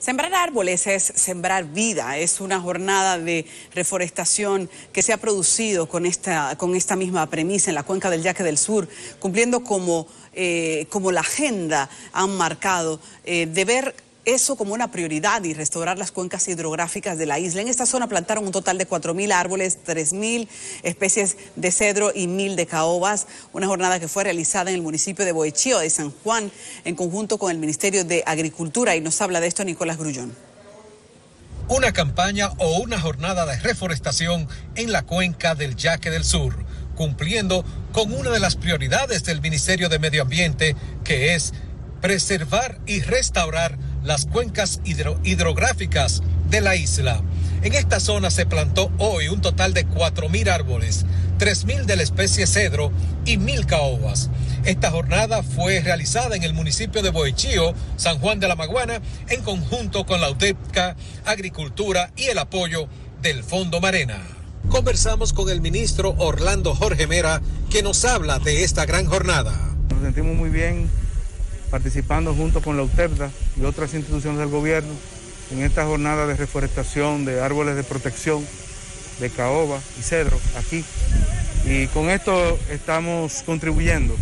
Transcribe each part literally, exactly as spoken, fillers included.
Sembrar árboles es sembrar vida, es una jornada de reforestación que se ha producido con esta, con esta misma premisa en la cuenca del Yaque del Sur, cumpliendo como, eh, como la agenda han marcado eh, de ver eso como una prioridad y restaurar las cuencas hidrográficas de la isla. En esta zona plantaron un total de cuatro mil árboles, tres mil especies de cedro y mil de caobas. Una jornada que fue realizada en el municipio de Bohechío de San Juan en conjunto con el Ministerio de Agricultura, y nos habla de esto Nicolás Grullón. Una campaña o una jornada de reforestación en la cuenca del Yaque del Sur, cumpliendo con una de las prioridades del Ministerio de Medio Ambiente, que es preservar y restaurar las cuencas hidro, hidrográficas de la isla. En esta zona se plantó hoy un total de cuatro mil árboles, tres mil de la especie cedro y mil caobas. Esta jornada fue realizada en el municipio de Bohechío, San Juan de la Maguana, en conjunto con la UDEPCA, Agricultura y el apoyo del Fondo Marena. Conversamos con el ministro Orlando Jorge Mera, que nos habla de esta gran jornada. Nos sentimos muy bien participando junto con la UTEPCA y otras instituciones del gobierno en esta jornada de reforestación de árboles de protección, de caoba y cedro aquí. Y con esto estamos contribuyendo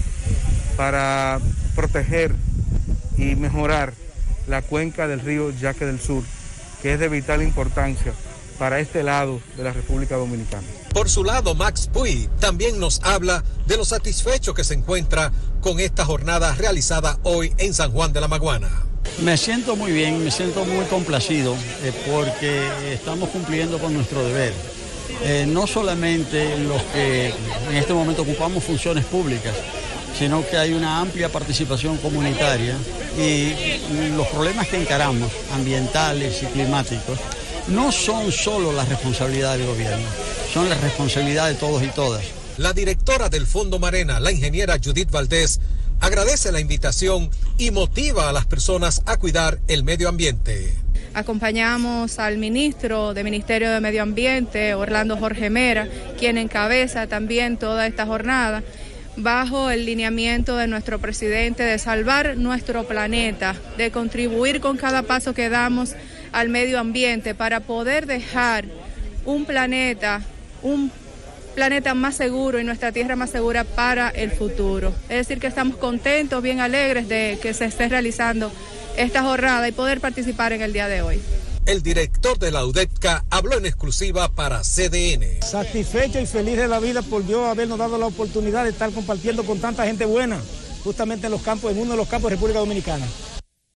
para proteger y mejorar la cuenca del río Yaque del Sur, que es de vital importancia para este lado de la República Dominicana. Por su lado, Max Puy también nos habla de lo satisfecho que se encuentra con esta jornada realizada hoy en San Juan de la Maguana. Me siento muy bien, me siento muy complacido eh, porque estamos cumpliendo con nuestro deber. Eh, no solamente los que en este momento ocupamos funciones públicas, sino que hay una amplia participación comunitaria y los problemas que encaramos, ambientales y climáticos, no son solo la responsabilidad del gobierno, son la responsabilidad de todos y todas. La directora del Fondo Marena, la ingeniera Judith Valdés, agradece la invitación y motiva a las personas a cuidar el medio ambiente. Acompañamos al ministro del Ministerio de Medio Ambiente, Orlando Jorge Mera, quien encabeza también toda esta jornada, bajo el lineamiento de nuestro presidente de salvar nuestro planeta, de contribuir con cada paso que damos al medio ambiente para poder dejar un planeta, un planeta más seguro y nuestra tierra más segura para el futuro. Es decir, que estamos contentos, bien alegres de que se esté realizando esta jornada y poder participar en el día de hoy. El director de la UDEPCA habló en exclusiva para C D N. Satisfecho y feliz de la vida por Dios habernos dado la oportunidad de estar compartiendo con tanta gente buena, justamente en los campos, en uno de los campos de República Dominicana.